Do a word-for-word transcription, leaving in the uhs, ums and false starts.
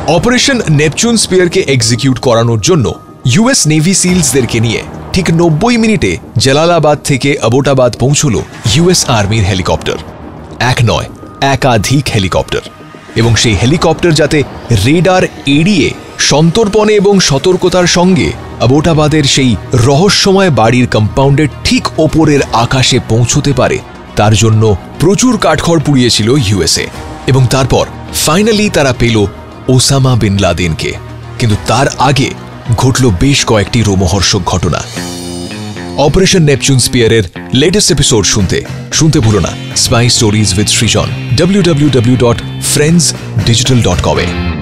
Operation Neptune স্পিয়ারকে execute করানোর জন্য US navy সিলসদেরকে নিয়ে ঠিক নব্বই মিনিটে জালালাবাদ থেকে আবোটাবাদ পৌঁছল ইউএস আর্মির হেলিকপ্টার। এক নয়, একাধিক হেলিকপ্টার, এবং সেই হেলিকপ্টার যাতে রেডার এড়িয়ে সন্তর্পণে এবং সতর্কতার সঙ্গে আবোটাবাদের সেই রহস্যময় বাড়ির কম্পাউন্ডের ঠিক ওপরের আকাশে পৌঁছতে পারে, তার জন্য প্রচুর কাঠখড় পুড়িয়েছিল ইউএসএ। এবং তারপর ফাইনালি তারা পেল ওসামা বিন লাদেনকে। কিন্তু তার আগে ঘটল বেশ কয়েকটি রোমহর্ষক ঘটনা। অপারেশন নেপচুন স্পিয়ারের লেটেস্ট এপিসোড শুনতে শুনতে ভুলো না spy stories with Srijan, W W W dot friends digital dot com A.